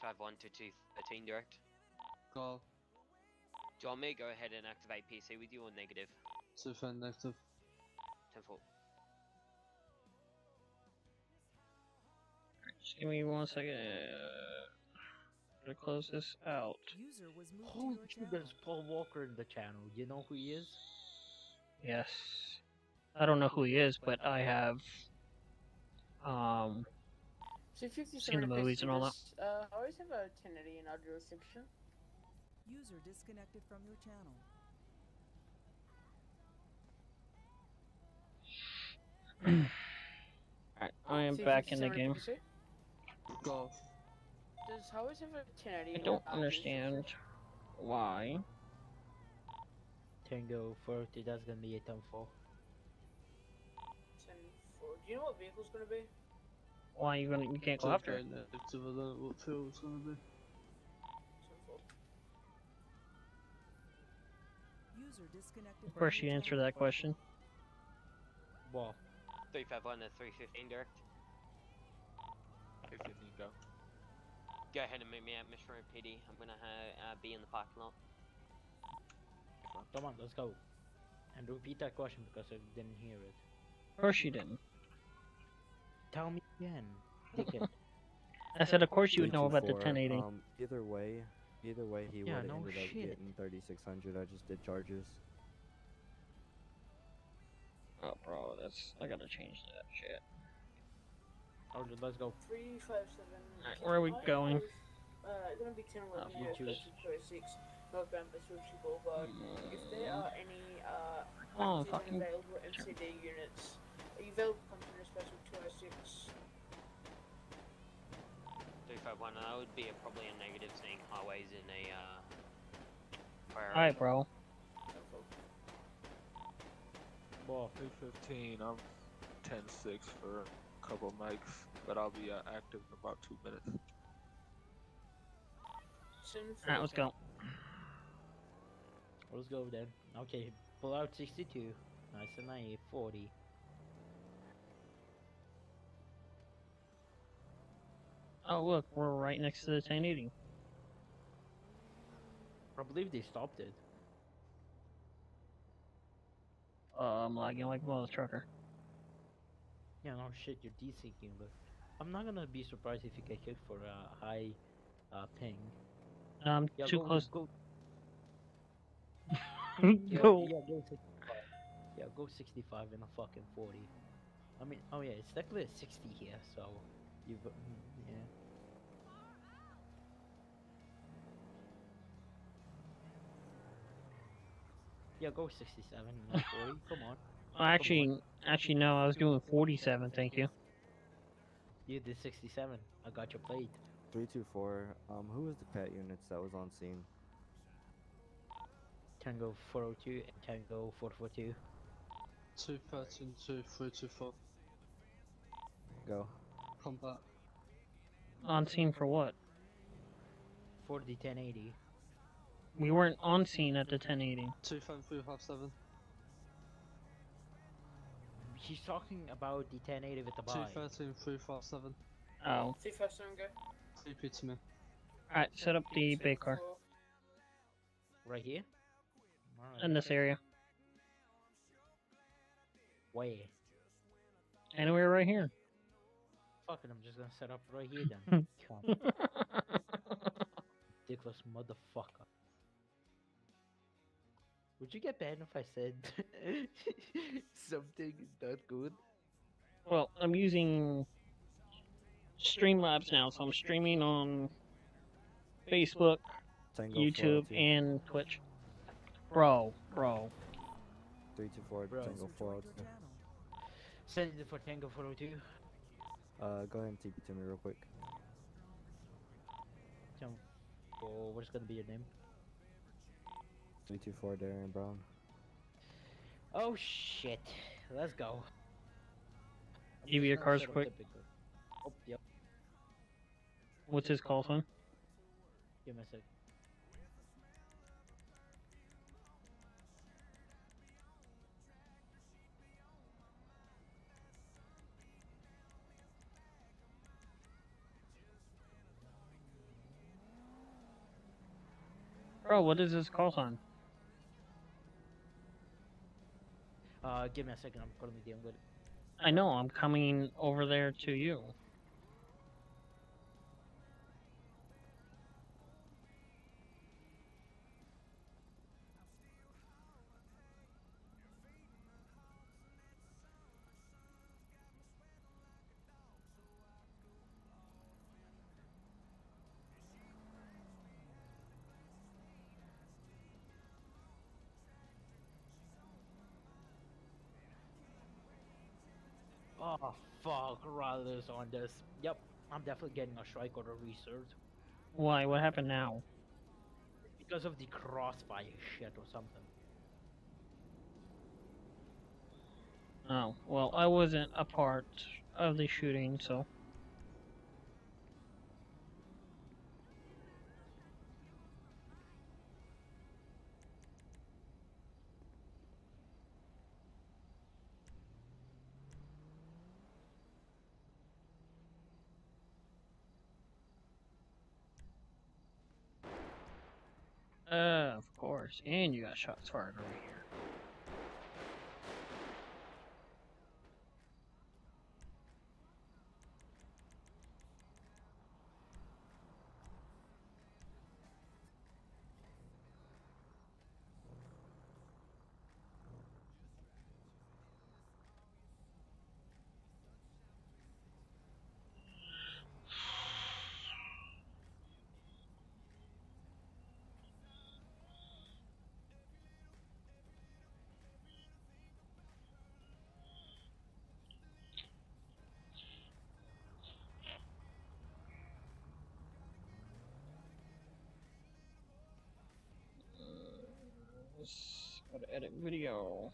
351 to 213 direct. Go. Do you want me to go ahead and activate PC with you or negative? 2 negative. 10-4. Just give me 1 second. To close this out. User was moved Holy to your shit, channel. there's Paul Walker in the channel. You know who he is? Yes. I don't know who he is, but I have So 57 seen the movies and all that. I always have a 1080 in our jurisdiction. User disconnected from your channel. Alright, I am back in the game. Go. Does always have a 1080? I don't understand why. Tango 40, that's gonna be a 10-4. 10-4. Do you know what vehicle's gonna be? Why you can't go after it? Negative, I don't know what fuel it's gonna be. 10-4. User disconnected. Of course, you answer that question. Well, 351 to 315 direct. 315, go. Go ahead and meet me at Mission Road PD. I'm gonna be in the parking lot. come on, let's go. And repeat that question because I didn't hear it. Of course you didn't. Tell me again. Dickhead. I said, of course you would know about the 1080. Either way, he Yeah, would have no ended up shit. getting 3600. I just did charges. Oh, bro, I gotta change that shit. Oh, let's go. 357. Alright, where are we going? Gonna be 10 11 you choose. 36 Northbound Vespucci Boulevard. If there are any Oh, active fucking and available MCD units, are you available to come to the special 206? 351. That would be probably a negative, seeing highways in a priority. Alright, bro. Well, 315, I'm 10-6 for a couple of mics, but I'll be active in about 2 minutes. Alright, let's go. let's go then. Okay, pull out 62. Nice and naive. 40. Oh, look, we're right next to the 1080. I believe they stopped it. I'm lagging like a mother trucker. Yeah, no shit, you're desyncing, but I'm not gonna be surprised if you get hit for a high ping. Yeah, Too go, close. Go. Go. Yeah, go 65. Yeah, go 65 and a fucking 40. I mean, oh yeah, it's technically a 60 here, so you've yeah. Yeah, go 67 and not 40. Come on. Actually, no. I was doing 47. Thank you. You did 67. I got your plate. 324. Who was the pet units that was on scene? Tango 402 and Tango 442. 213 to 324. Go. Combat. On scene for what? For the 1080. We weren't on scene at the 1080. 25357. She's talking about the 1080 with the buy. 213 357. Oh. 357 go. CP to me. Alright, set up the bay car. Right here? Alright. In this area. Where? Anywhere right here. Fuck it, I'm just gonna set up right here then. Come. Ridiculous motherfucker. Would you get banned if I said something not good? Well, I'm using Streamlabs now, so I'm streaming on Facebook, Tango YouTube, 402. and Twitch. Bro. 324. Bro. Tango User joined 402. your channel. Send it for Tango 402. Go ahead and TP to me real quick. What's gonna be your name? 324 Darian Brown. Oh shit. Let's go. Give you your cars quick. Oh, yep. What's his call sign? Give me a sec. Bro, what is this call sign? Give me a second. I'm gonna be dealing with it. I know, I'm coming over there to you. Oh fuck, Riley's on this. Yep, I'm definitely getting a strike order reserved Why? What happened now? because of the crossfire shit or something. Oh, well, I wasn't a part of the shooting, so. Of course. And you got shots fired over here. Gotta edit video.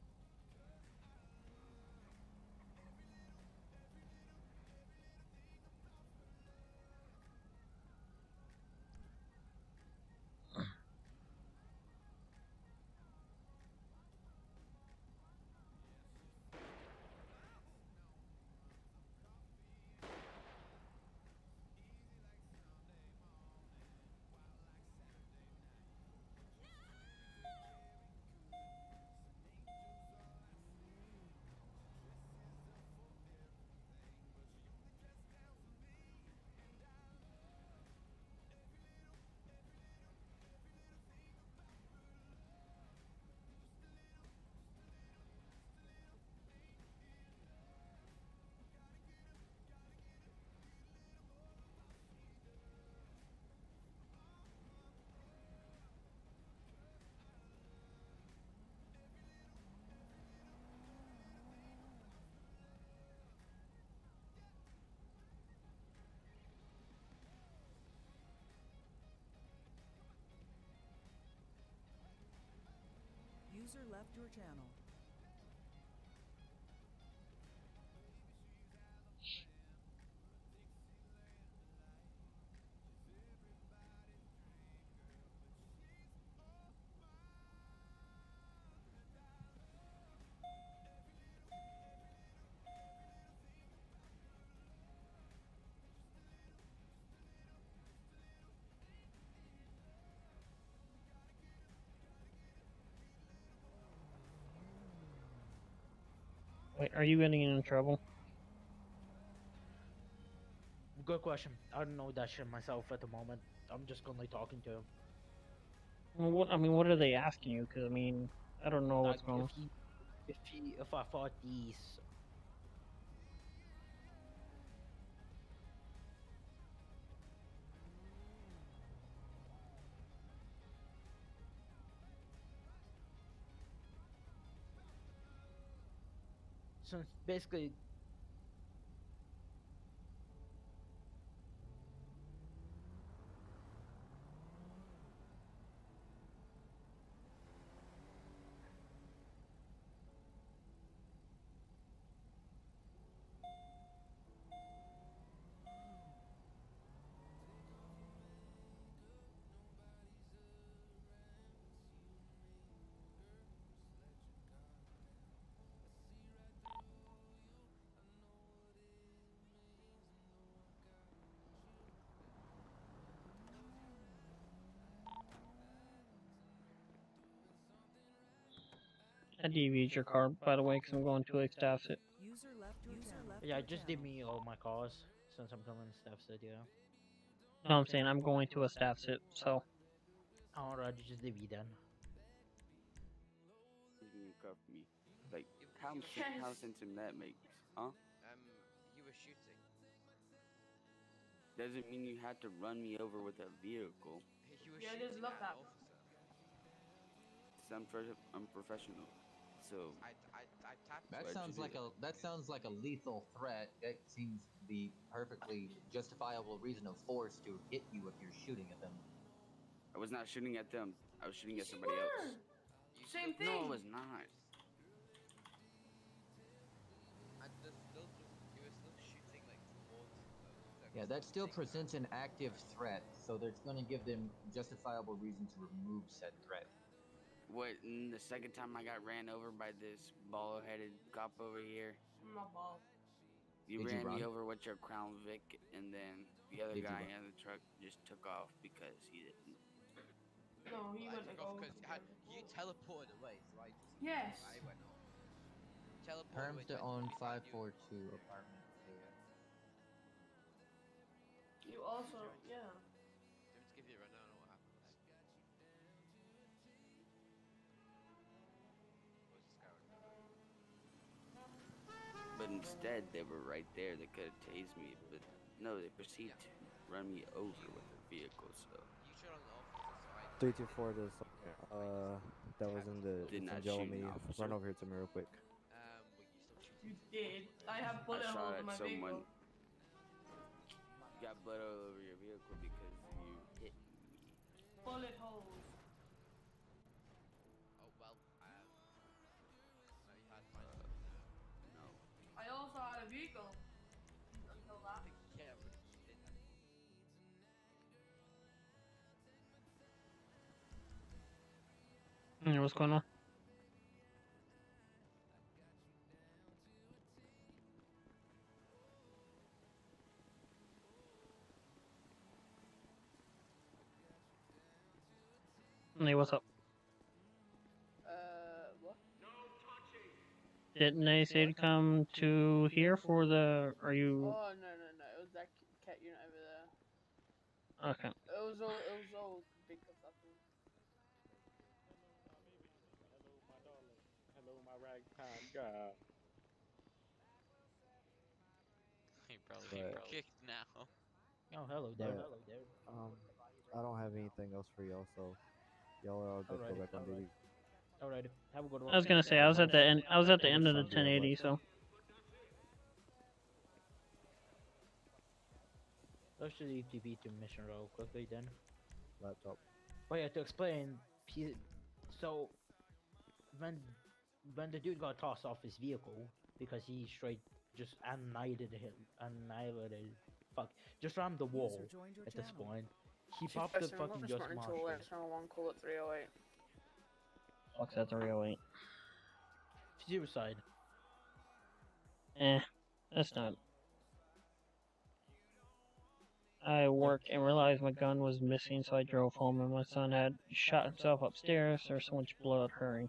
User left your channel. Wait, are you getting in trouble? Good question. I don't know that shit myself at the moment. I'm just gonna talking to him. Well, what are they asking you? Because, I don't know Like what's going on. if I thought these. So basically, I DV'd your car, by the way, because I'm going to a staff sit. User left your channel. Yeah, just give me all my cars since I'm coming to staff set, yeah. No, I'm saying I'm going to a staff sit, so. Alright, just leave me then. He's gonna cover me. Like, how Yes. sensitive that makes, huh? You were shooting. Doesn't mean you had to run me over with a vehicle. You were Yeah, I shooting just love at that. an officer. It's unprofessional. So I tapped. Why'd That you sounds do like a lethal threat. That seems to be perfectly justifiable reason of force to hit you if you're shooting at them. I was not shooting at them. I was shooting Yes, at somebody you else. were. You Same still- thing. No, I was not. And you were still shooting like towards. Yeah, that still presents an active threat, so that's going to give them justifiable reason to remove said threat. What? The second time I got ran over by this bald-headed cop over here. I'm not bald. You Did you ran me run? over with your Crown Vic, and then the other Did you guy run? in the truck just took off because he didn't. No, he I went to took off go. because you teleported away, so I just. Yes. I went off. Teleported Terms away. to 20 own minutes, I knew- 542 apartment. You also, yeah. Do you want me to give you a rundown on what happened? Or just go with But instead, they were right there. They could have tased me, but no, they proceeded to run me over with their vehicle. So You shot on the officer, so I. 324 this that was in the Did not jail shoot me. an officer. Run over here to me real quick. But you still shooting. You did. I have I bullet shot holes in at my someone. vehicle. You got blood all over your vehicle because you hit me. Bullet holes. Oh well. No, you had mine. No. I also had a vehicle. Until that. Yeah, but you did have. What's going on? Hey, what's up? What? Didn't they say to come to here for the? Are you Oh, no. It was that cat unit over there. okay? It was all because of him. Hello, my darling. Hello, my ragtime girl. He probably But- kicked now. Oh, hello there. But, Hello there. I don't have anything else for y'all, so y'all are all good to go Alrighty, back on duty. Alright, have a good one. I was gonna say I was at the end. I was at the end of the 1080, so Let's just UTV to mission row quickly then. Laptop. Oh yeah, to explain, so when the dude got tossed off his vehicle because he straight just annihilated, just rammed the wall User joined your at this channel. point. He popped the fucking just until marshal. last one call at 308. fuck's at the 308. Suicide. That's not. I worked and realized my gun was missing, so I drove home, and my son had shot himself upstairs. There's so much blood hurrying.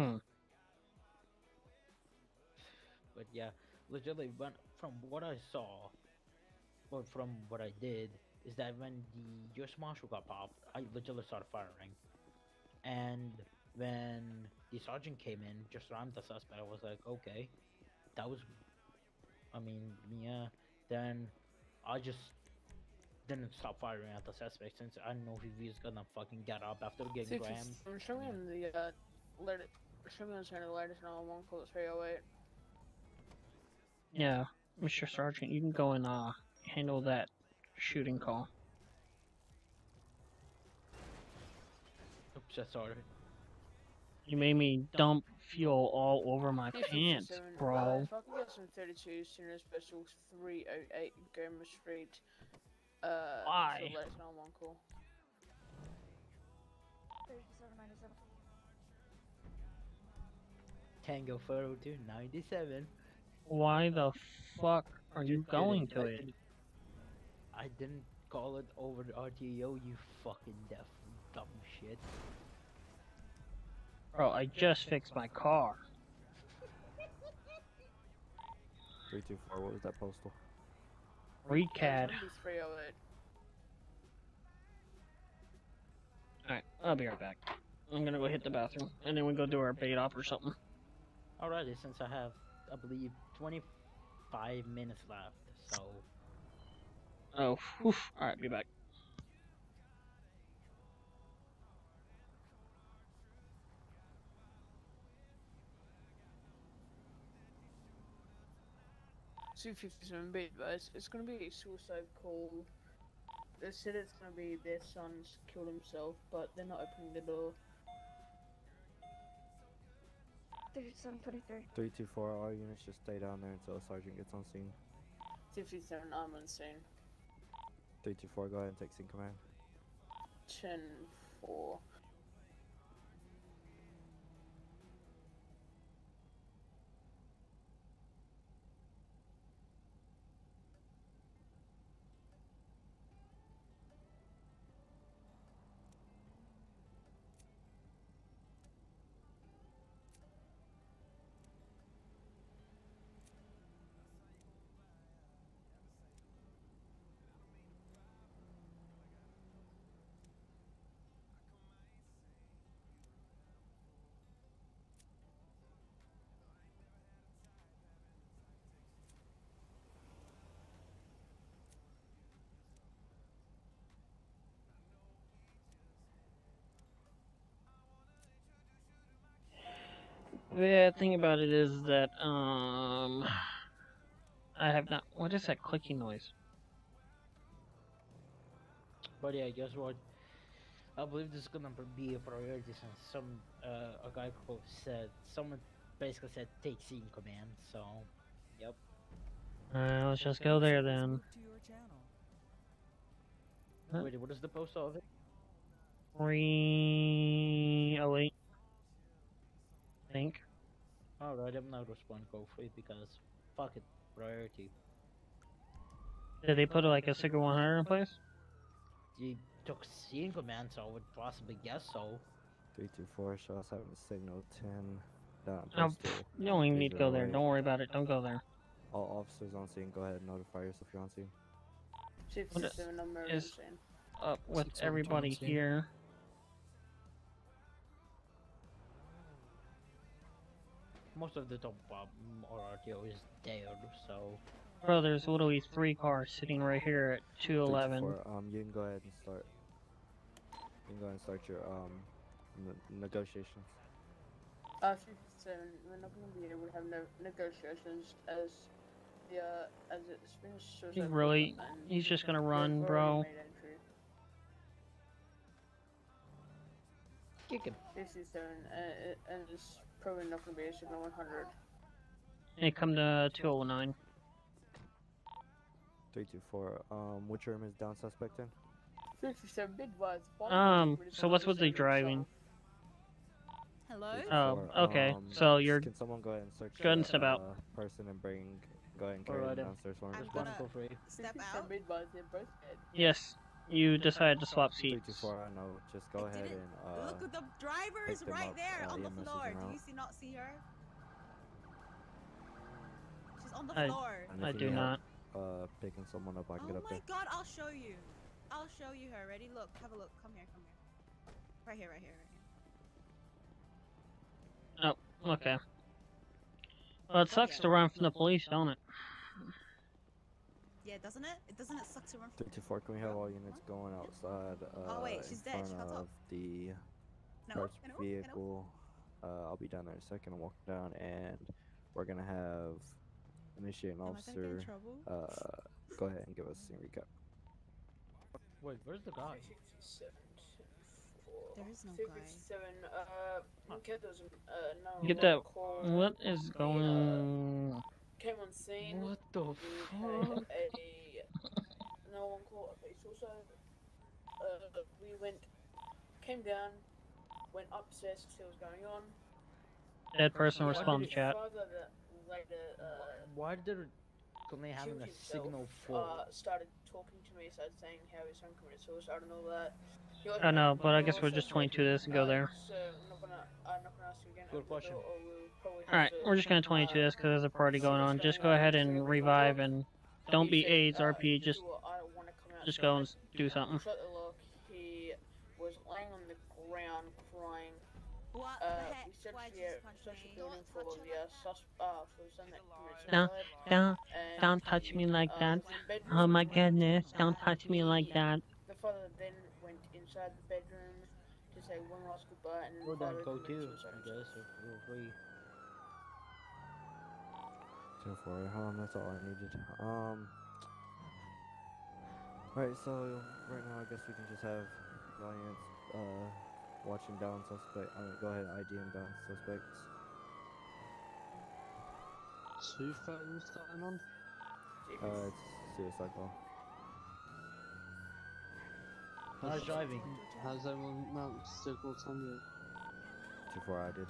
But yeah, legitimately, from what I saw, or from what I did, is that when the US Marshal got popped, I legitimately started firing. And when the sergeant came in, just rammed the suspect, I was like, okay, that was, I mean, yeah. Then I just didn't stop firing at the suspect since I didn't know if he was gonna fucking get up after getting rammed. Show me on the show me on the latest 911 call at 308. Yeah, Mr. Sergeant, you can go and handle that shooting call. Oops, that's sorry. You made me dump fuel all over my pants, 57, bro. if I can get some 32 Senior Special 308 Gomer Street, Why? for the latest 911 call. 3797. Tango 402 97. Why the fuck are you going to it? I didn't call it over the RTO, you fucking dumb shit. Bro, I just fixed my car. 324, what was that postal? Recad. Number 308. Alright, I'll be right back. I'm gonna go hit the bathroom, and then we go do our bait op or something. Alrighty, since I have, I believe, 25 minutes left, so... Oh, whew. Alright, be back. $257 but it's gonna be a suicide call. They said it's gonna be their son's killed himself, but they're not opening the door. 3723. 324, all units just stay down there until a sergeant gets on scene. 257, I'm on scene. 324, go ahead and take scene command. 10-4. The thing about it is that, I have not. What is that clicking noise? But yeah, guess what? I believe this is gonna be a priority since a guy said, someone basically said take scene command, so, yep. Let's just go there then. To your channel. Huh? Wait, what is the postal of it? 308. I think. Alright, I'm not responding go free because, fuck it, priority. Did they put like a Sigma 100 in place? You took scene command, so I would possibly guess so. 324, show us having a signal 10 down Oh, postal. you don't even need to go there. 308. Don't worry about it. Don't go there. All officers on scene, go ahead and notify yourself you're on scene. 257, number on is- scene. Up with everybody here. Most of the top or RTO is dead, so... Bro, there's literally 3 cars sitting right here at 211. 324, you can go ahead and start. You can go ahead and start your negotiations. 257, we're not gonna be able to have no negotiations as it's been He's really, he's just gonna run, bro. Kick him. 57, and it's probably not gonna be a signal 100. Hey, come to 209. 324, which room is down suspect in? 57 bid was. So what's with the driving? Hello? Oh, 324, okay. So you're Can someone go ahead and search go ahead and that, step out. person and go ahead and carry Alright, them downstairs for me? I'm Respond gonna go free. step 57 out. bid was, they're both dead. Yes, you decided to swap seats. 324, I know. Just go I ahead didn't- and Look at the driver is pick them right up, there on the EMS is floor. en Do route. you not see her? She's on the I- floor. And I if you do need not. help, picking someone up, I can Oh get up my there. god, I'll show you. I'll show you her. Ready? Look, have a look. Come here, come here. Right here, right here, right here. Oh, okay. Well, it sucks to run from the police, don't it? Yeah, doesn't it? Doesn't it suck to run from 324, can we have all units going outside Oh, wait, she's in dead. front She got of up. the No, parts I know, vehicle? I'll be down there in a second. I'm walking down, and we're gonna have initiate an Am I gonna get in officer. trouble? Go ahead and give us a scene recap. Wait, where's the guy? 57, There is no guy. 57, get those, no. Get that. call. What is going? Came on scene. What the We fuck? had no one called a police also. We came down, went upstairs to see what was going on. Dead person My respond to chat. father that later, Why did it only having killed a himself, signal for? started talking to me, started saying how his son committed suicide and all that. I know, but I guess we'll just 22 this and go there. So I'm not gonna Good question. Alright, we're just gonna 22 this because there's a party going on. Just go ahead and revive and don't be AIDS RP, just go and do something. Shut the lock. He was laying on the ground crying. What the heck? We searched Why'd the you just punch searched the me? building for Don't touch the him like that. for the son that committed Don't, suicide. don't touch me like that. Was in bedroom. Oh my goodness, don't touch me like that. The father then went inside the bedroom to say one last goodbye, and then Well, the then father go committed too, suicide I himself. guess, if you're free. So far, that's all I needed. Alright, so right now I guess we can just have Valiant watching down suspect. Go ahead, IDM down suspects. 2 photos going on. It's suicide call. How's driving? Has everyone mounted signals on you? 2-4 I did.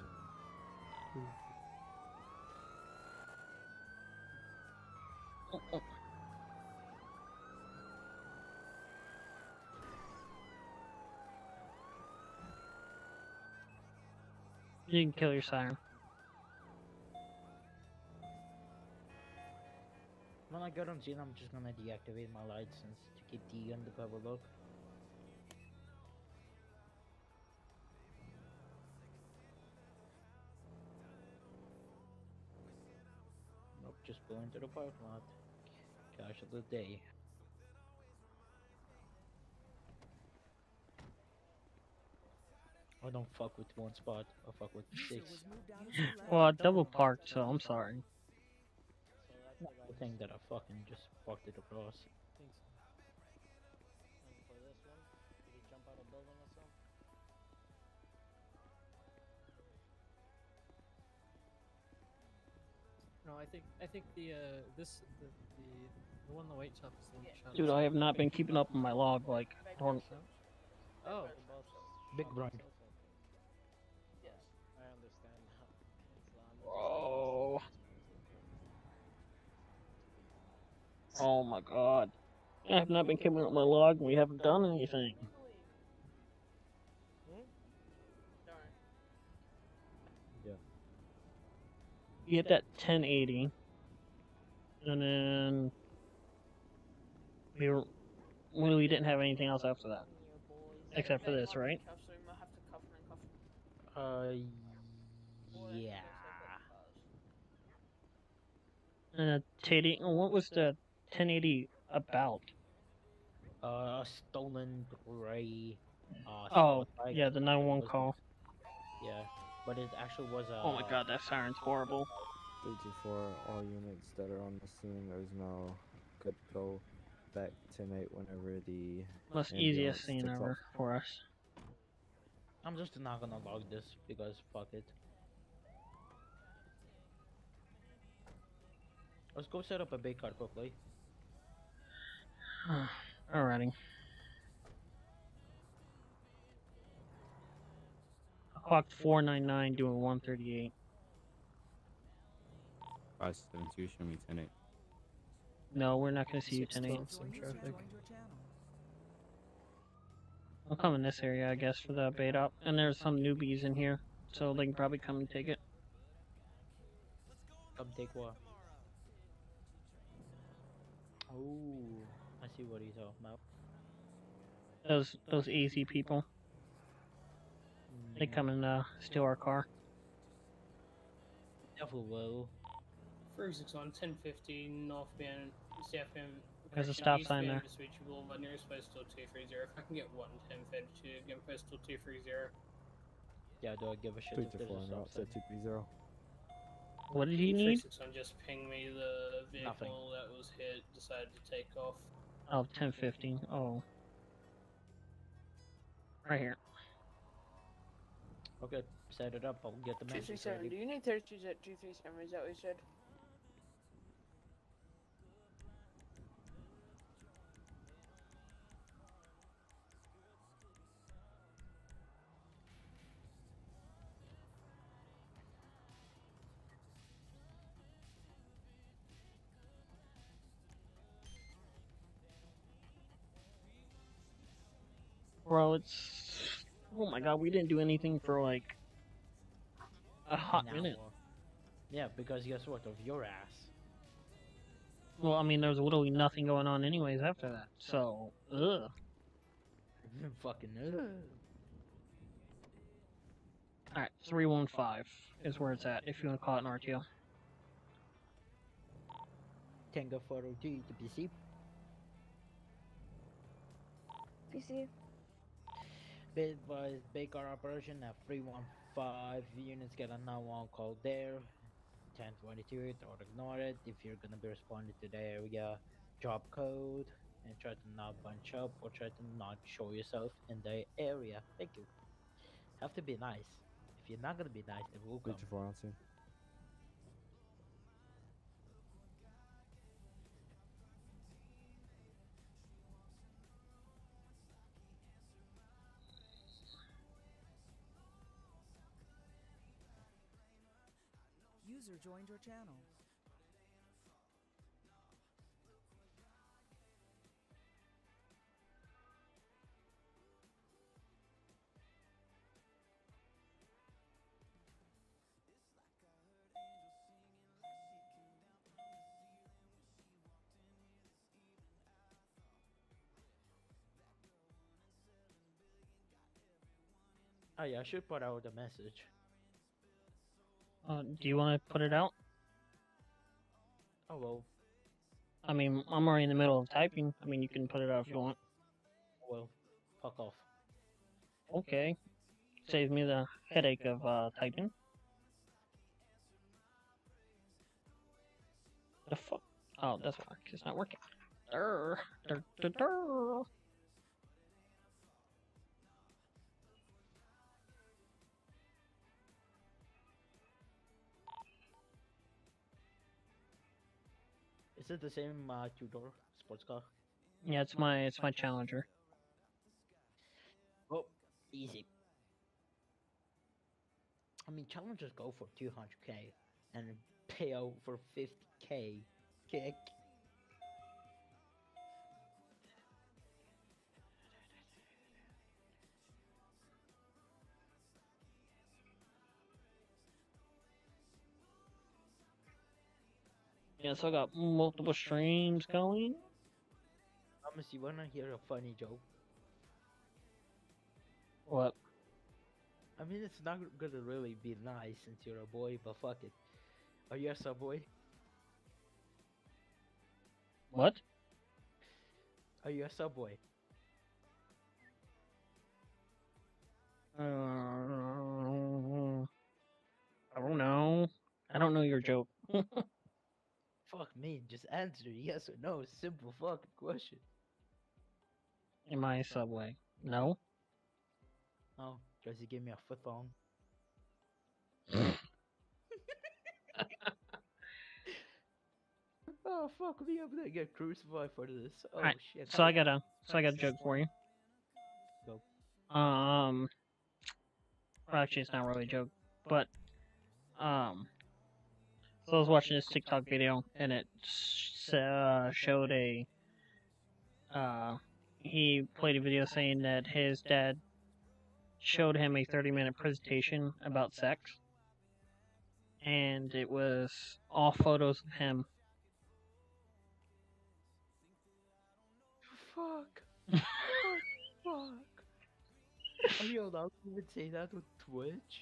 You can kill your siren. When I get on scene, I'm just gonna deactivate my license to keep the undercover look. Nope, just go into the parking lot. Cash of the day. I don't fuck with one spot, I fuck with six. Well, I double parked, so I'm sorry. Not the thing that I fucking just fucked it across. No, I think the one in the white top is the one shot. Dude, I have not been keeping up on my log like normal. Oh, Big grind. yes, I understand now. Oh. Oh my god. I have not been keeping up with my log and we haven't done anything. Yeah. You get that 1080. And then we didn't have anything else after that. Except for this, right? Yeah. And 1080, what was the 1080 about? Stolen gray. Oh, bike. yeah, the 911 call. Yeah, but it actually was a. Oh my god, that siren's horrible. 324, all units that are on the scene, there's no good go back 10-8 whenever the Most ambulance easiest scene takes ever off. for us. I'm just not gonna log this because fuck it. Let's go set up a bait card quickly. Alrighty. I clocked 499 doing 138. 572, show me 10-8. No, we're not gonna see you 10-8. Traffic. I'll come in this area, I guess, for the bait up. And there's some newbies in here, so they can probably come and take it. Come take what? Oh, I see what he's talking about. Those easy people. They come and steal our car. Devil will. 36 on 1050 northbound, southbound. There's a stop sign there. Reachable, but nearest postal 230. If I can get 1052, get postal 230. Yeah, do I give a shit if there's 324 a and stop out, sign? 230. What did he need? 36 on just ping me the vehicle Nothing. that was hit, decided to take off. Oh, 1050. Oh. Right here. Okay, set it up. I'll get the message 237. ready. Do you need 32s at 237? Is that what you said? Bro, it's... Oh my god, we didn't do anything for like... A hot an minute. hour. Yeah, because guess what? Of your ass. Well, I mean, there was literally nothing going on anyways after that. So, ugh. Fucking Alright, 315 is where it's at, if you want to call it an RTO. Tango photo G to PC. PC. Bid advised Baker operation at 315 units get a 911 call there. 1022 or ignore it. If you're gonna be responding to the area, drop code and try to not bunch up or try to not show yourself in the area. Thank you. Have to be nice. If you're not gonna be nice, they will come. 324 on scene. User joined your channel. Oh yeah, I should put out a message. Do you want to put it out? Oh well. I mean, I'm already in the middle of typing. I mean, you can put it out if you want. Well, fuck off. Okay. Saves me the headache of typing. The fuck? Oh, that's why. It's not working. Durr, durr, durr, durr. Is it the same two-door sports car? Yeah, it's my Challenger. Oh, easy. I mean, challengers go for 200k and pay out for 50k. Kick. Yeah, so I got multiple streams going. Thomas, you wanna hear a funny joke? What? I mean, it's not gonna really be nice since you're a boy, but fuck it. Are you a subway? What? Are you a subway? I don't know. I don't know your joke. Fuck me, just answer yes or no. Simple fucking question. Am I a Subway? No. Oh, does he give me a foot long? Oh fuck me, I'm gonna get crucified for this. Oh Alright, shit. so I got a joke for you. Go. Well, actually, it's not really a joke, but so I was watching this TikTok video, and it showed he played a video saying that his dad showed him a 30-minute presentation about sex, and it was all photos of him. Fuck. Fuck. Are you allowed to even say that on Twitch?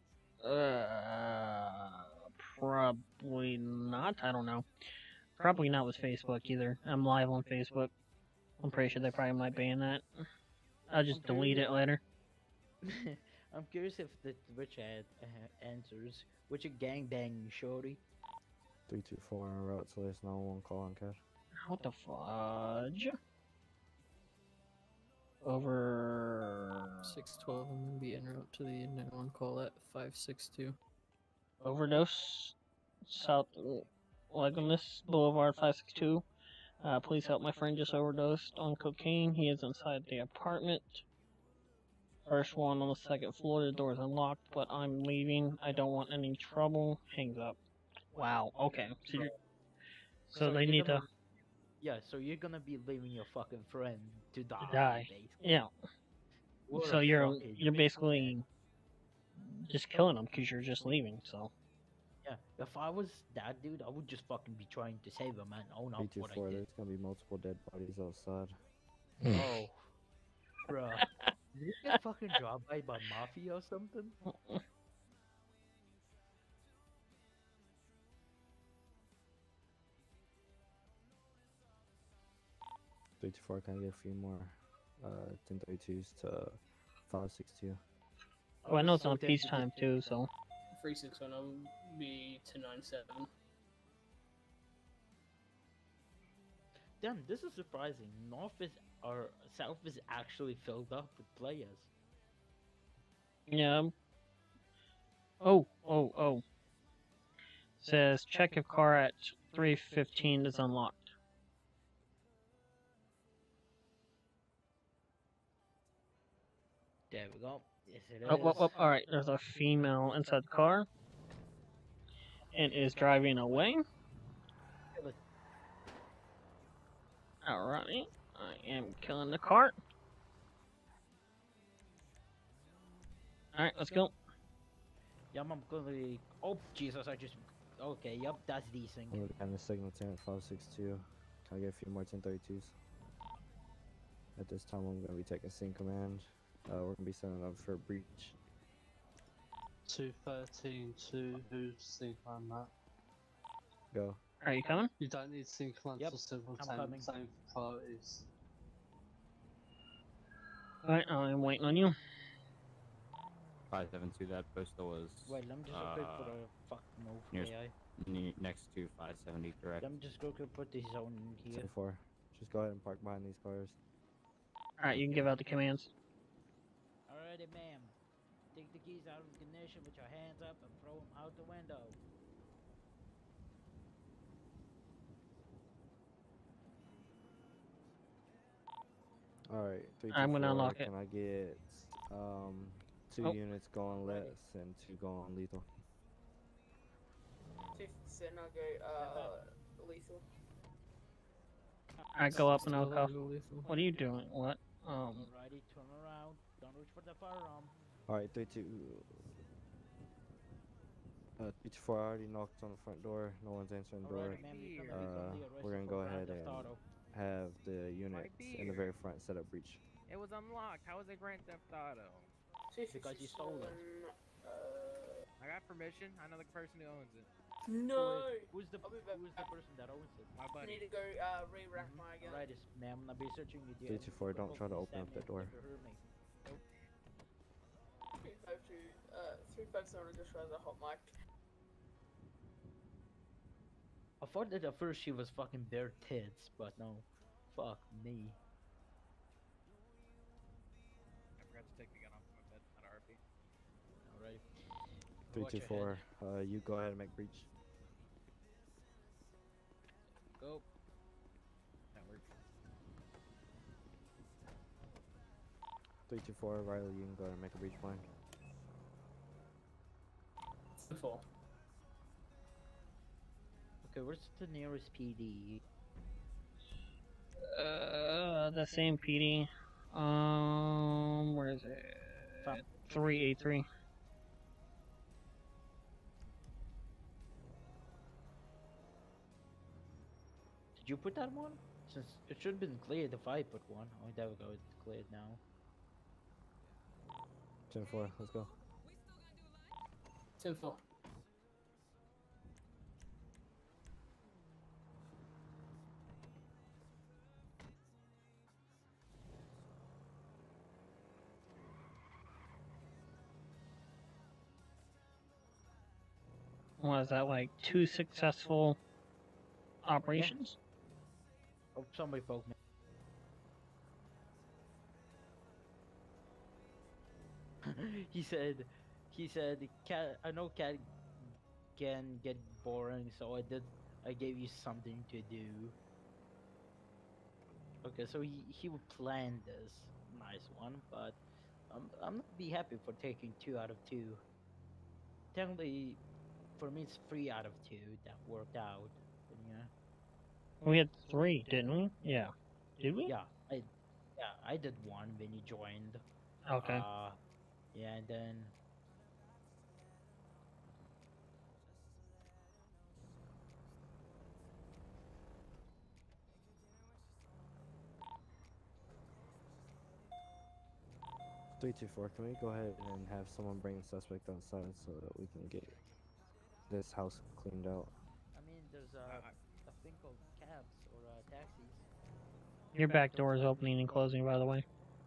Probably not. I don't know. Probably not with Facebook either. I'm live on Facebook. I'm pretty sure they probably might ban that. I'll just delete it later. I'm curious if the Twitch ad answers. Which a gangbang, shorty? 324 en route to latest 911 call on cash. What the fudge? Over 612. I'm gonna be en route to the 911 call at 562. overdose. South Legolas Boulevard 562. Please help, my friend just overdosed on cocaine. He is inside the apartment. First one on the second floor. The door is unlocked, but I'm leaving. I don't want any trouble. Hangs up. Wow. Okay. So they need to Yeah, so you're gonna be leaving your fucking friend to die. die. Basically. Yeah. What So a you're fucking basically just killing them because you're just leaving. So Yeah, if I was that dude, I would just fucking be trying to save him and own up what I B24, did. there's gonna be multiple dead bodies outside. Oh, bruh. Did you get fucking dropped by mafia or something? 324, can I get a few more 1032s to 562? oh, I know it's on peacetime too. So 361 will be to 97. Damn, this is surprising. North is or South is actually filled up with players. yeah. Oh. Says check if car at 315 is unlocked. There we go. Yes, it is. Oh, all right. There's a female inside the car and is driving away. Alrighty, I am killing the cart. Alright, let's go. Yeah, I'm gonna. Oh Jesus! I just. Okay, yep, that's decent. I'm gonna signal 10 at 562. Can I get a few more 1032s? At this time, I'm gonna be taking scene command. We're gonna be setting up for a breach. 213 to who's sync on that? Go. Are you coming? You don't need sync command Yep, for civil I'm time, coming. same for priorities. Alright, I'm waiting on you. 572, that postal was Wait, let me just go quick put a fucking move. nearest- AI. next to 570, correct? Let me just go quick put the zone in here. 24. Just go ahead and park behind these cars. Alright, you can give out the commands. Alrighty, ma'am. Take the keys out of the ignition with your hands up and throw them out the window. Alright, 324. I'm gonna unlock it. Can I get 2 Oh. units going less and 2 going lethal? 50%, I'll go lethal. I go up and I'll go. What are you doing? What? Alrighty, turn around. Don't reach for the firearm. Alright, 324, I already knocked on the front door. No one's answering the door. Alrighty, ma'am, you're gonna be arrested We're gonna for go grand ahead theft and auto. have the units in the very front set up breach. It was unlocked. How was it Grand Theft Auto? Because you stole it. I got permission. I know the person who owns it. No! Who's the person that owns it? My I buddy. need to go re-rack my gun. Alright, ma'am, I'll be searching you. 324, don't try to open up that door. 357 just has a hot mic. I thought that at first she was fucking bare tits, but no. Fuck me. I forgot to take the gun off my bed at RP. Alright. 324, you go ahead and make breach. Go. That worked. 324, Riley, you can go ahead and make a breach blind. 4. Okay, where's the nearest PD? The same PD. Where is it? 383. Did you put that one? Since it should have been cleared if I put one. Oh, there we go, it's cleared now. 10-4, let's go. 10-4. Was that like 2 successful operations? Oh, somebody broke me. he said, cat. I know cat can get boring, so I gave you something to do. Okay, so he would plan this nice one, but I'm not be happy for taking 2 out of 2. Technically, for me it's 3 out of 2 that worked out. But yeah. We had 3, didn't we? Yeah. Did we? Yeah, I did 1 when you joined. Okay. Yeah, and then 324, can we go ahead and have someone bring the suspect outside so that we can get this house cleaned out? I mean, there's a thing called cabs or taxis. Your back door is opening and closing, by the way.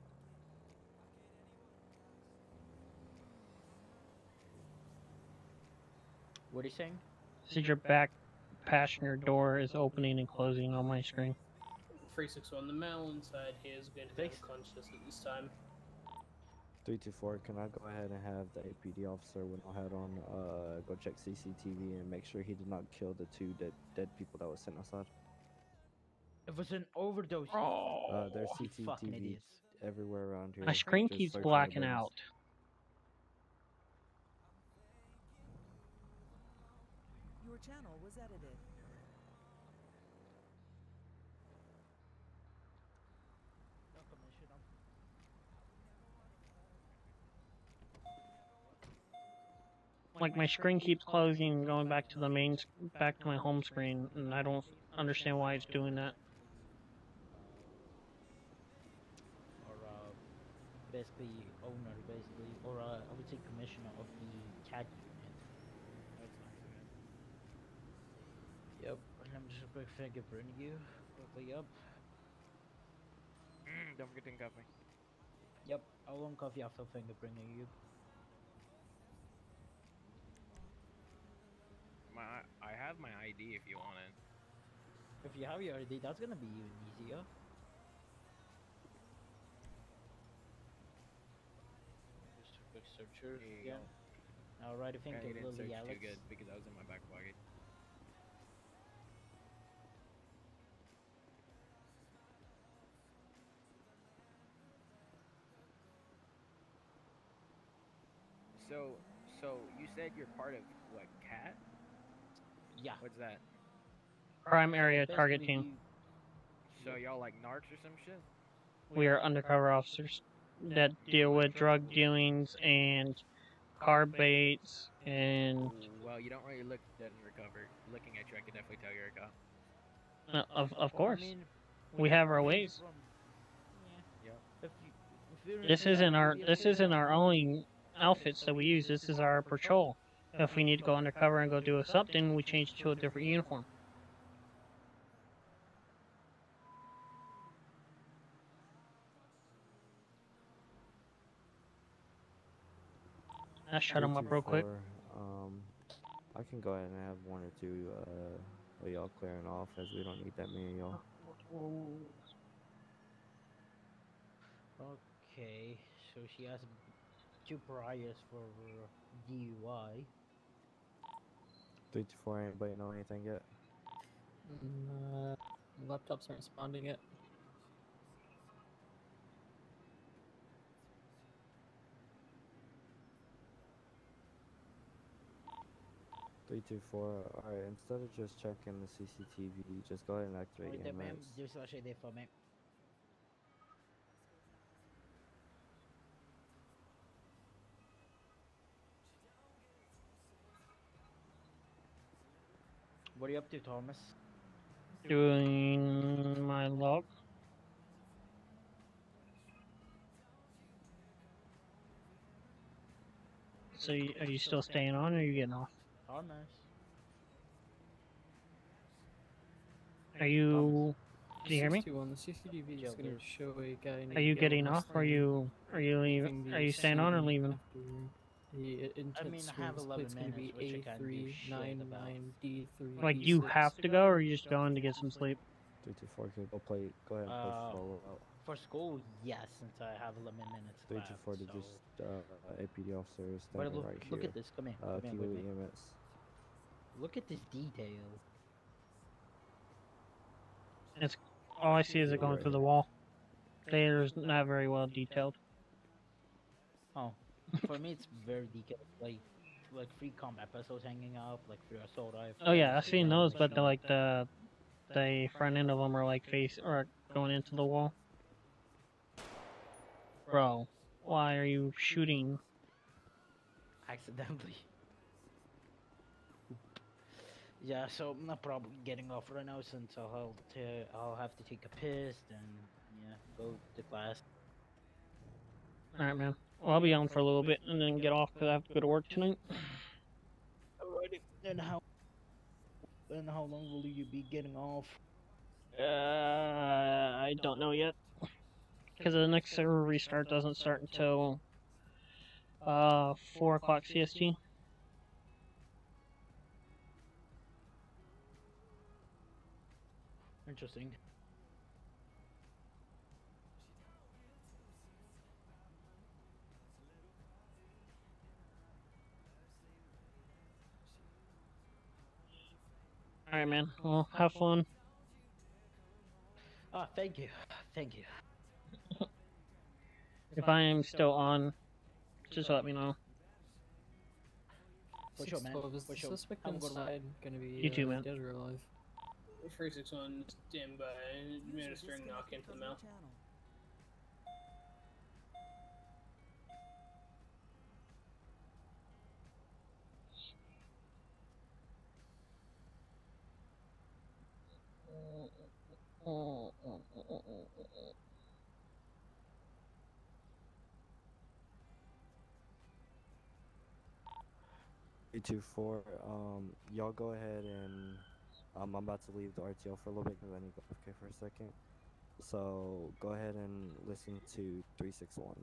What are you saying? Said your back passenger door is opening and closing on my screen. 361, the male inside here is going to be unconscious at this time. 324, can I go ahead and have the APD officer with no hat on go check CCTV and make sure he did not kill the two dead people that was sitting outside? It was an overdose. There's You fucking CCTV idiots. everywhere around here. My screen Just keeps search all the blacking buildings. out. Your channel was edited. Like my screen keeps closing and going back to the back to my home screen, and I don't understand why it's doing that. Or basically owner, or I would say commissioner of the CAD unit. Yep. Let me just quick fingerprint you quickly up. Don't forget to handcuff me. Yep, I'll uncuff you after fingerprinting you. I have my ID if you want it. If you have your ID, that's gonna be even easier. Just a quick searcher. There you Yeah. go. Alright, I think You didn't Lily search Alex. too good because I was in my back pocket. So you said you're part of what, CAT? Yeah. What's that? Crime area target team. So y'all like narcs or some shit? We are undercover officers that deal with drug dealings and car baits and. Well, you don't really look that undercover. Looking at you, I could definitely tell you're a cop. Of course, I mean, we have our ways. Yep. This isn't our only outfits that we use. This is our patrol. If we need to go undercover and go do something, we change to a different uniform. I shut him up real quick. I can go ahead and have one or two of y'all clearing off, as we don't need that many of y'all. Okay, so she has 2 priors for DUI. 324, anybody know anything yet? Laptops aren't responding yet. Alright, instead of just checking the CCTV, just go ahead and activate Wait, ma'am, EMS. just what there for me. What are you up to, Thomas? Doing my log. So are you still staying on, or are you getting off? Thomas. Are you? Can you hear me? 61, the CCTV is going to show a guy named Are you getting Yellow off? Or are you leaving? Are you staying on or leaving? The intense I have 11 plate's going to minutes, be which I can't do shit about. A399D3. Like you have to go, or are you just going to get some sleep? 324, can you go ahead and push follow out. For school, yes, since I have 11 minutes 324 to left, just APD officer But standing look, right here. look at this, come here, come here Kilo with me. EMS. Look at this detail. It's all I see is it going through the wall. There's not very well detailed. Oh, for me it's very detailed. Like 3 combat pistols hanging up, like 3 assault rifles. Oh yeah, I've seen those, but the front end of them are like going into the wall. Bro, why are you shooting? Accidentally. Yeah, so I'm not probably getting off right now since I'll have to take a piss and yeah, go to class. Alright, man. Well, I'll be on for a little bit and then get off because I have to go to work tonight. Alrighty. And how long will you be getting off? I don't know yet. Because the next server restart doesn't start until 4 o'clock CST. Interesting. Alright, man. Well, have fun. Ah, thank you. Thank you. If I am still on, just let me know. For sure, man. 612, is For the sure. suspect Have a good one. inside gonna be You too, man. dead or alive? 361 stand by, administering knock into the mouth. Y'all go ahead and I'm about to leave the RTO for a little bit because I need to go AFK for a second. So go ahead and listen to 361.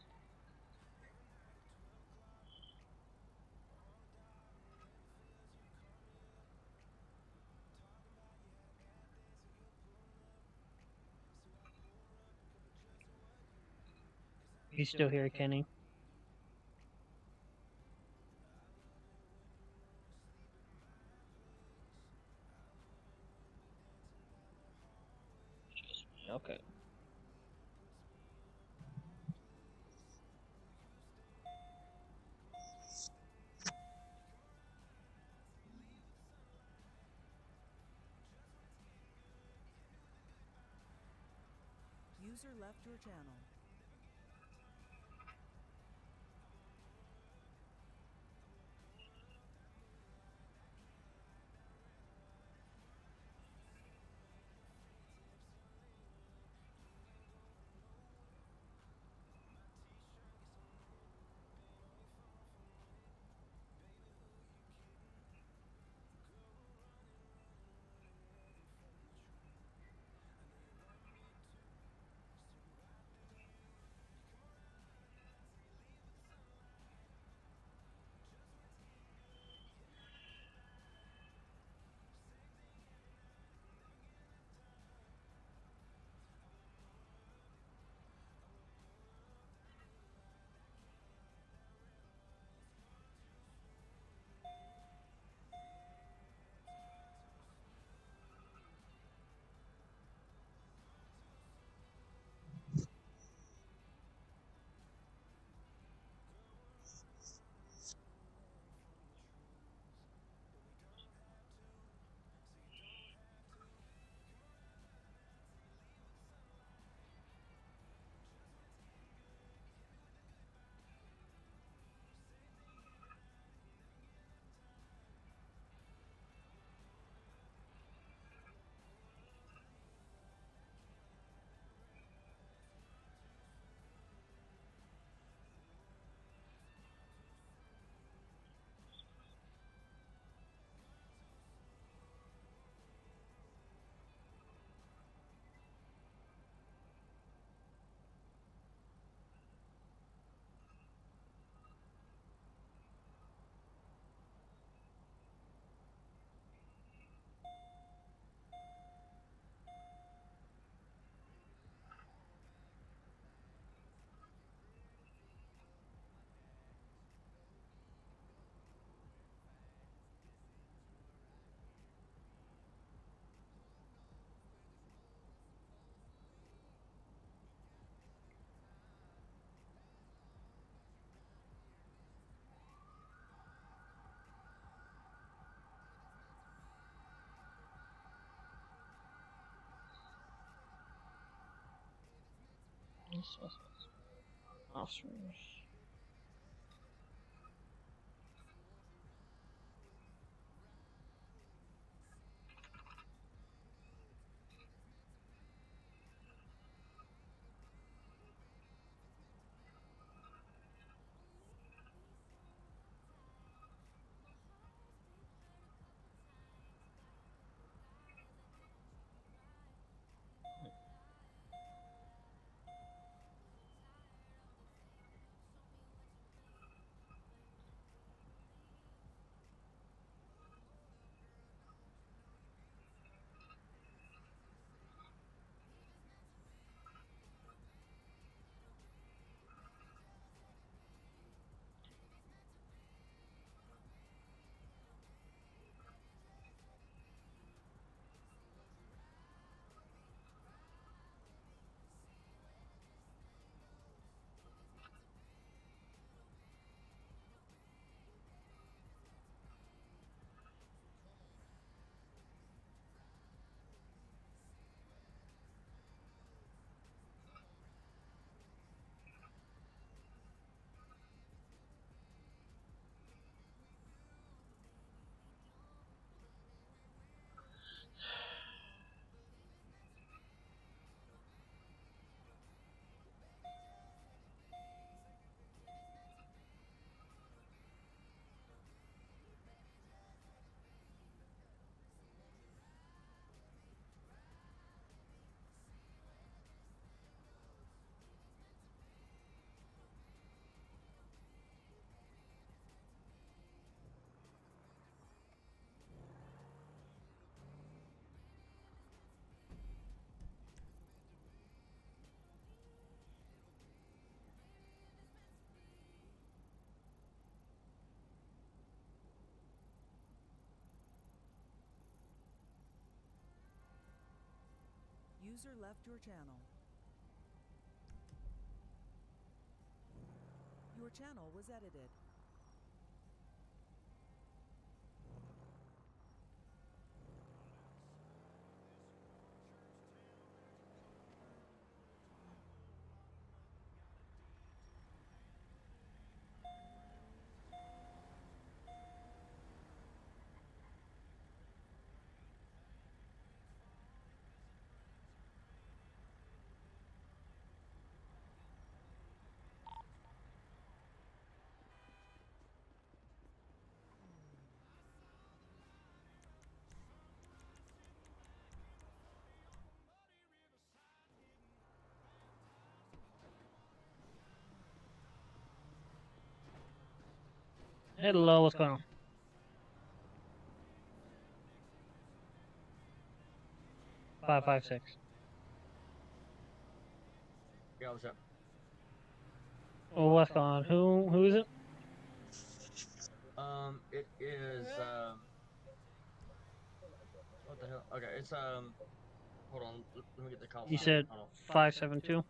You still here, Kenny? Okay. User left your channel. Officers. User left your channel. Your channel was edited. Hello, what's going on? Five, 5, 6. Yeah, what's up? Well, what's going on? Who is it? It is what the hell? Okay, it's hold on, let me get the call You sign. said Hold on. 572.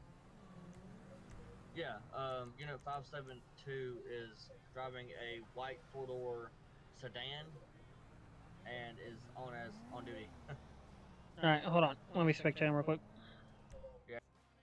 Yeah, unit 572 is driving a white four-door sedan and is on duty. All right, hold on. Let me spectate him real quick. Yeah.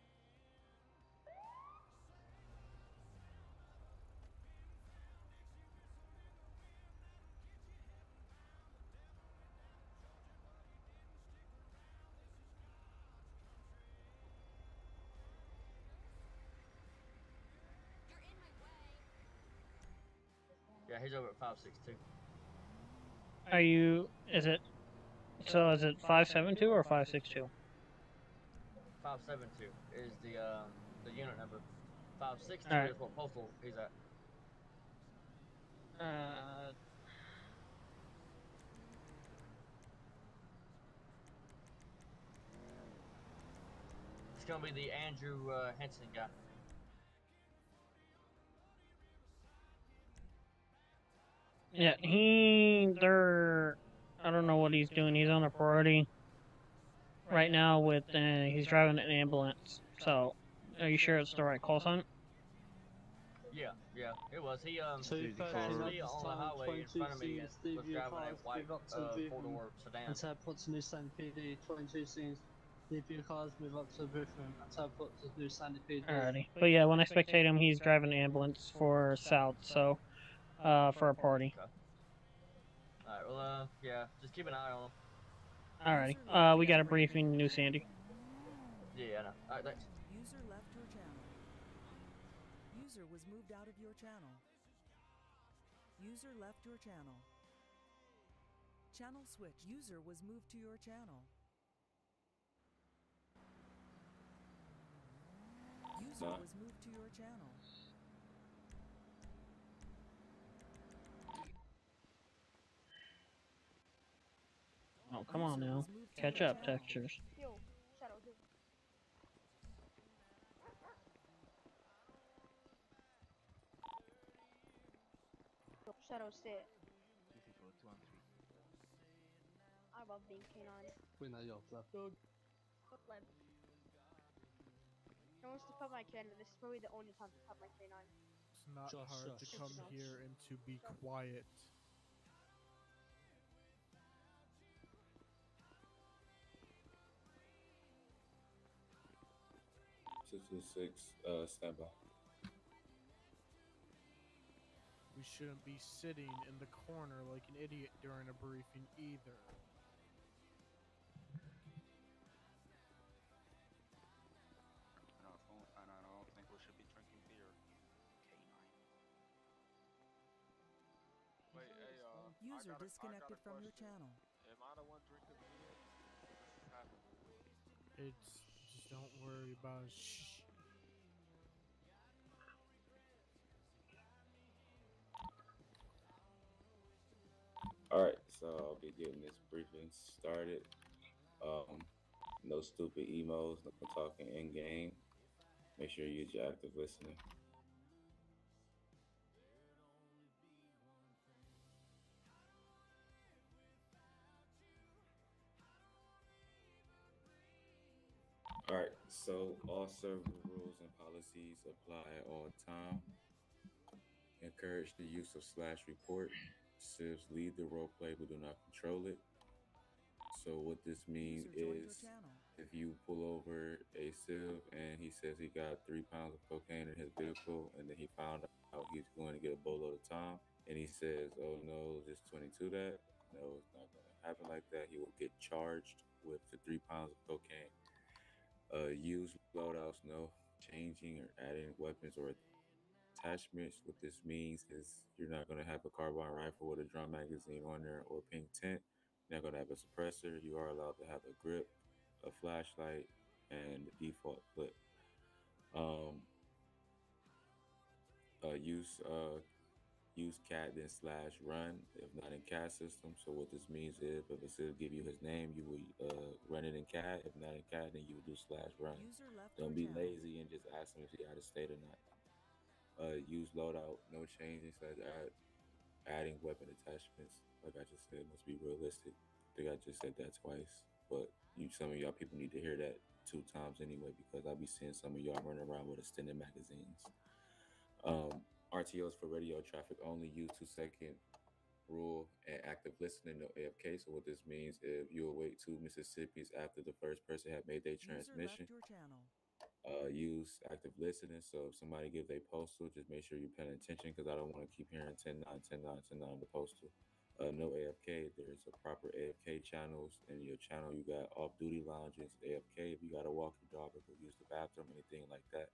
Yeah, he's over at 562. Are you? Is it? So is it 572 or 562? 572 is the unit number. 562 All right. is what postal he's at. It's gonna be the Andrew Henson guy. Yeah, I don't know what he's doing. He's on a priority right now with, he's driving an ambulance. So, are you sure it's the right call sign? Yeah, it was. He So you passed at me this on the time, highway in 22 front of me scenes, and was leave your driving cars, a white move up to the booth room. four-door sedan. Until I put to New Sandy PD, 22 scenes, leave your cars, move up to the booth room. Until I put to New Sandy PD. Alrighty. But yeah, when I spectate him, he's driving an ambulance for South, so, for a party. Okay. Alright, well, yeah, just keep an eye on him. Alrighty. We got a briefing, New Sandy. Yeah, I know. Alright, thanks. User left your channel. User was moved out of your channel. User left your channel. Channel switch. User was moved to your channel. User was moved to your channel. Oh, come on now. Catch up, textures. Yo, Shadow, here. Yo, Shadow, sit. I love being canine. We know your club. What lab? No one's to pet my canine. This is probably the only time to pet my canine. It's not hard to come here and to be quiet. Standby. We shouldn't be sitting in the corner like an idiot during a briefing either. And I don't think we should be drinking beer. Wait, hey, User disconnected from your channel. Am I the one drinking beer? This is happening. It's just don't worry about it. Shh. Alright, so I'll be getting this briefing started. No stupid emails, no talking in game. Make sure you use your active listening. All right, so all server rules and policies apply at all time. Encourage the use of slash report. Civs lead the role play but do not control it. So what this means User joined your is channel. if you pull over a civ and he says he got 3 pounds of cocaine in his vehicle and then he found out he's going to get a boatload of time and he says, oh no, just 22 that. No, it's not going to happen like that. He will get charged with the 3 pounds of cocaine. Use loadouts, no changing or adding weapons or attachments. What this means is you're not going to have a carbine rifle with a drum magazine on there or pink tint. You're not going to have a suppressor. You are allowed to have a grip, a flashlight, and the default clip. Um, use cat then slash run if not in cat system. So what this means is if a civil give you his name, you will run it in cat. If not in cat, then you will do slash run. User left Don't your be channel. lazy and just ask him if he out of state or not. Use loadout, no changing slash adding weapon attachments. Like I just said, must be realistic. I think I just said that twice, but some of y'all people need to hear that 2 times anyway because I'll be seeing some of y'all running around with extended magazines. RTOs for radio traffic only use 2-second rule and active listening, no AFK. So what this means, if you await 2 Mississippis after the first person had made their transmission, User left your channel. use active listening. So if somebody gives a postal, just make sure you're paying attention because I don't want to keep hearing 10-9, 10-9, 10-9 on the postal. No AFK. There's a proper AFK channels in your channel. You got off-duty lounges, AFK. If you got to walk your dog or go use the bathroom, anything like that.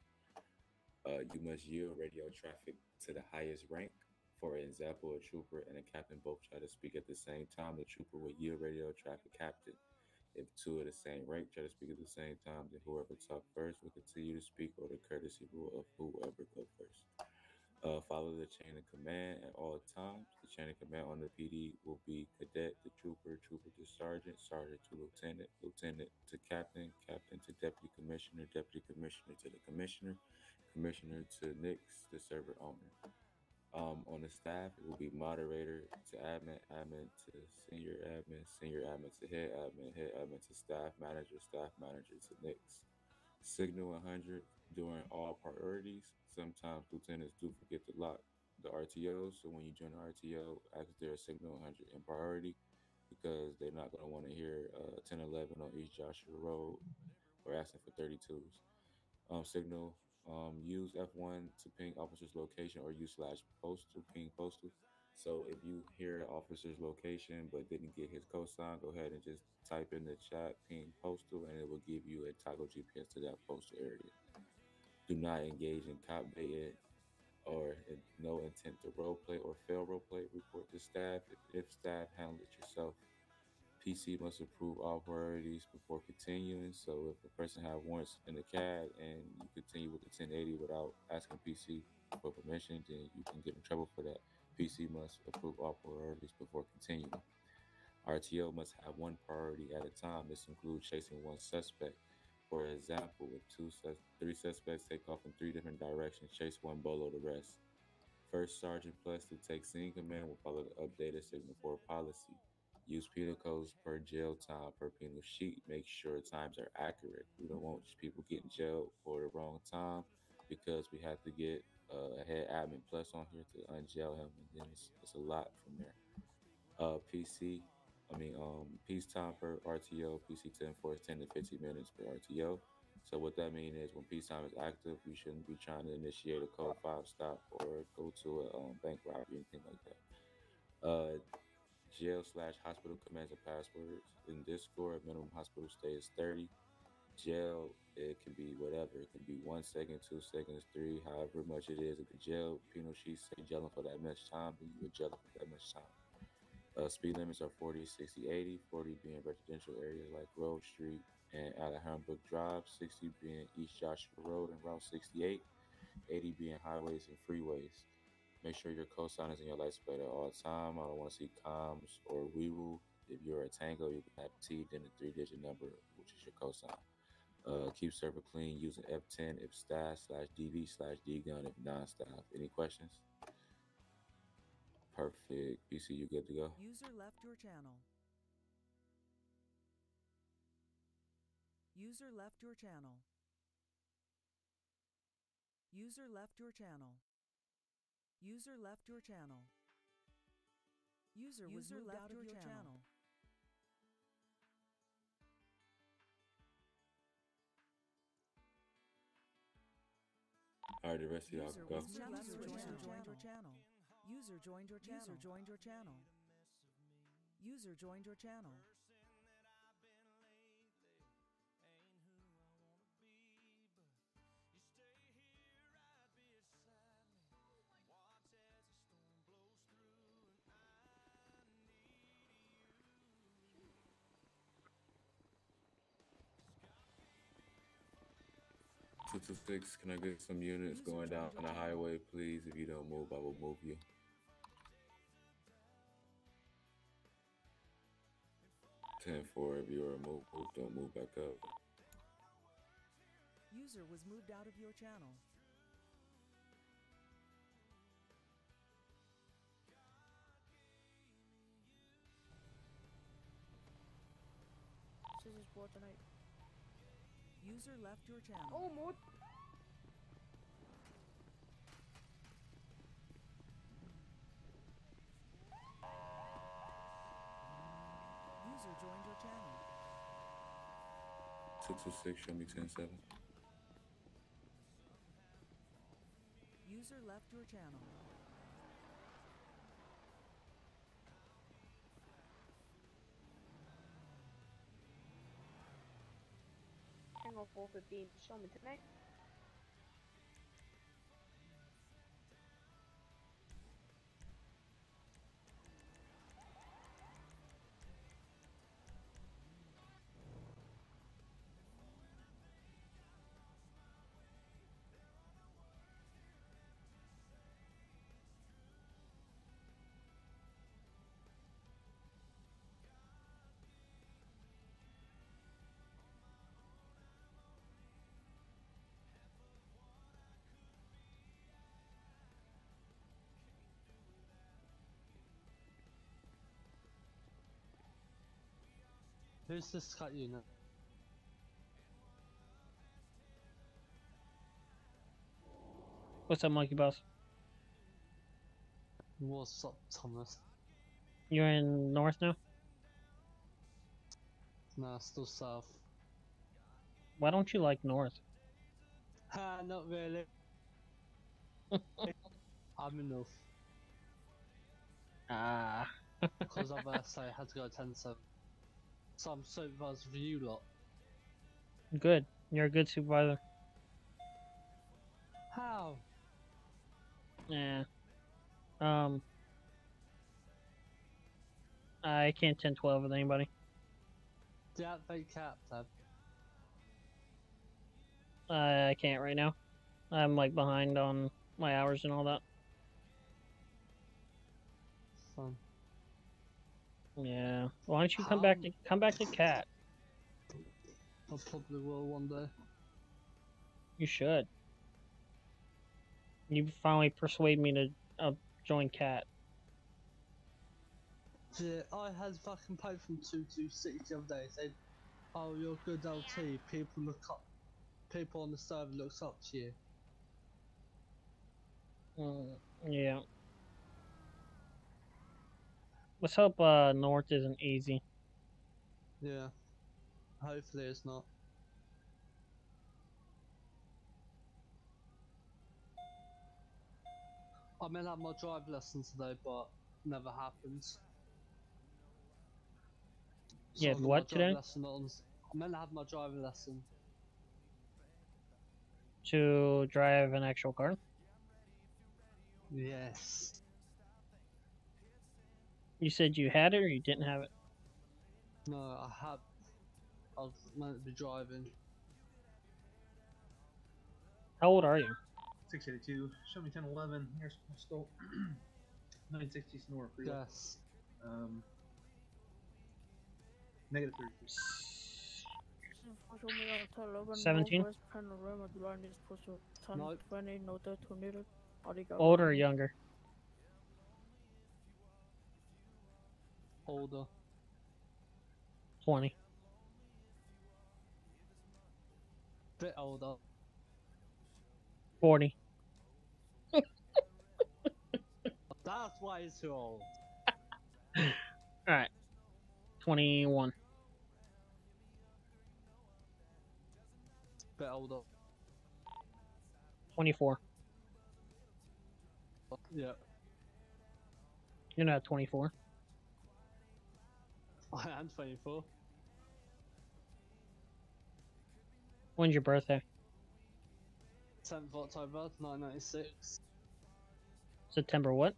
You must yield radio traffic to the highest rank. For example, a trooper and a captain both try to speak at the same time. The trooper will yield radio traffic captain. If 2 of the same rank try to speak at the same time, then whoever talk first will continue to speak, or the courtesy rule of whoever go first. Follow the chain of command at all times. The chain of command on the PD will be cadet to trooper, trooper to sergeant, sergeant to lieutenant, lieutenant to captain, captain to deputy commissioner, deputy commissioner to the commissioner, commissioner to Nix, the server owner. On the staff, it will be moderator to admin, admin to senior admin, senior admin to head admin, head admin to staff manager to Nix. Signal 100 during all priorities. Sometimes lieutenants do forget to lock the RTO, so when you join the RTO, ask their signal 100 in priority because they're not going to want to hear 1011 on East Joshua Road or asking for 32s. Signal, use F1 to ping officer's location or use slash postal, ping postal. So if you hear the officer's location but didn't get his cosign, go ahead and just type in the chat ping postal and it will give you a toggle GPS to that postal area. Do not engage in cop baiting or no intent to roleplay or fail roleplay. Report to staff if staff handle it yourself. PC must approve all priorities before continuing. So if a person have warrants in the CAD and you continue with the 1080 without asking PC for permission, then you can get in trouble for that. PC must approve all priorities before continuing. RTO must have 1 priority at a time. This includes chasing 1 suspect. For example, if 3 suspects take off in 3 different directions, chase 1 below the rest. First Sergeant Plus to take scene command will follow the updated Signal 4 policy. Use penal codes per jail time per penal sheet. Make sure times are accurate. We don't want people getting jailed for the wrong time because we have to get a head admin plus on here to unjail him, and then it's a lot from there. Peacetime per RTO. PC 10-4 is 10 to 15 minutes per RTO. So what that means is when peacetime is active, you shouldn't be trying to initiate a code 5 stop or go to a bank robbery, anything like that. Jail/hospital commands and passwords. In Discord, minimum hospital stay is 30. Jail, it can be whatever. It can be 1 second, 2 seconds, 3, however much it is. If the jail penal sheet say jailing for that much time, then you would jail for that much time. Speed limits are 40, 60, 80. 40 being residential areas like Grove Street and Alhambra Drive. 60 being East Joshua Road and Route 68. 80 being highways and freeways. Make sure your cosign is in your license plate at all time. I don't want to see comms or weevil. If you're a Tango, you can have T, then the 3-digit number, which is your cosign. Keep server clean using F10 if staff/DV/D gun if non-staff. Any questions? Perfect. PC, you good to go? User left your channel. User left your channel. User left your channel. User left your channel. User was moved out of your channel. Alright, the rest of y'all User can go. was joined your channel. User joined your channel. User joined your channel. User joined your channel. Two two six. Can I get some units going down on the highway, please? If you don't move, I will move you. Ten four. If you are moved, don't move back up. User was moved out of your channel. This is for tonight. User left your channel. Oh, more. User joined your channel. 226. Show me 10-7. User left your channel. Hang on 415. Show me tonight. Who's this cut unit? What's up, Monkey Boss? What's up, Thomas? You're in north now? Nah, still south. Why don't you like north? Ha, not really. I'm in north. Ah. Because I've say I had to go 10-7. So I'm supervisor for you lot. Good. You're a good supervisor. How? Yeah. I can't 10-12 with anybody. Deactivate cap tab. I can't right now. I'm like behind on my hours and all that. Fun. Yeah. Why don't you come back to Cat? I probably will one day. You should. You finally persuade me to join Cat. Yeah, I had fucking paid from 226 the other day. Said, "Oh, you're good LT. People look up. People on the server looks up to you." Yeah. Let's hope North isn't easy. Yeah. Hopefully it's not. I meant to have my drive lesson today, but never happens. Yeah, So I got what my drive today? lesson on. I meant to have my driving lesson. To drive an actual car? Yes. You said you had it or you didn't have it? No, I had. I was meant to be driving. How old are you? 682. Show me 1011. Here's postal. 960 Sonora Freeway. Yes. Negative 32. 17? Nope. Older or younger? Older. 20. Bit older. 40. That's why he's too old. Alright. 21. Bit older. 24. Yeah. You're not 24. I am 24. When's your birthday? 10th of October 1996. September what?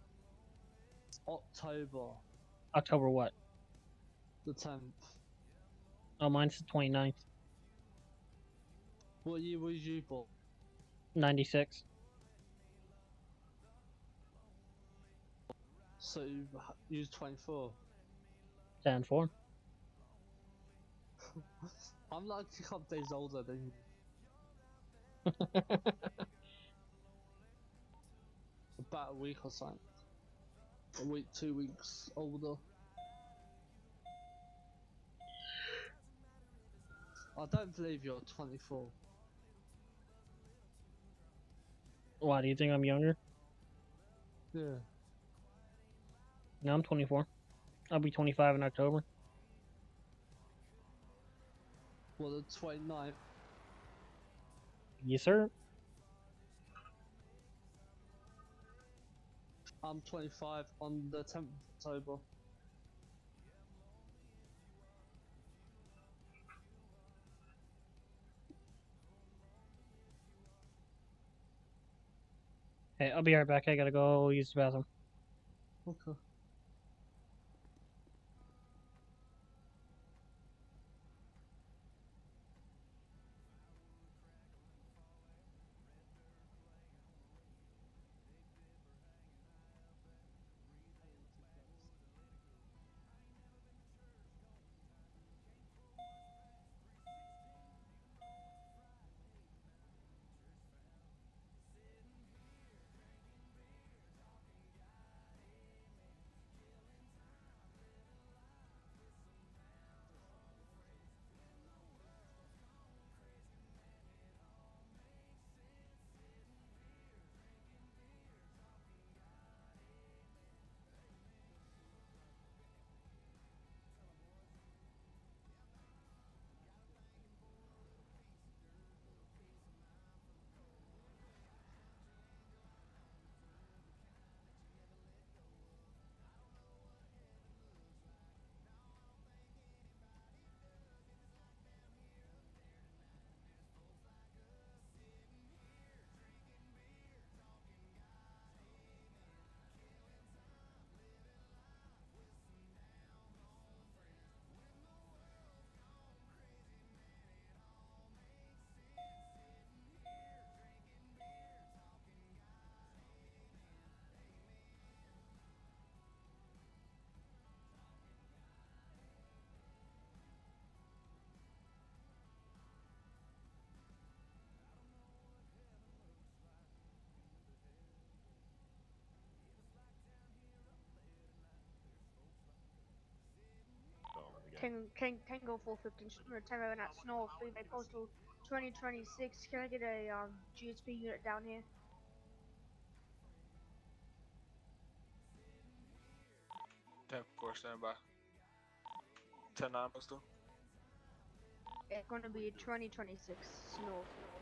October October what? the 10th. Oh, mine's the 29th. What year was you born? 96. So you was 24. 10-4. I'm like a couple days older than you. About a week or something. A week, 2 weeks older. I don't believe you're 24. Why, do you think I'm younger? Yeah. No, I'm 24. I'll be 25 in October. Well, the 29th. Yes, sir. I'm 25 on the 10th of October. Hey, I'll be right back. I gotta go use the bathroom. Okay. Tango 415, Tango and at Snow, freeway postal 2026. Can I get a GSP unit down here? 10-4 standby. 10-9 postal. It's going to be 2026 Snow.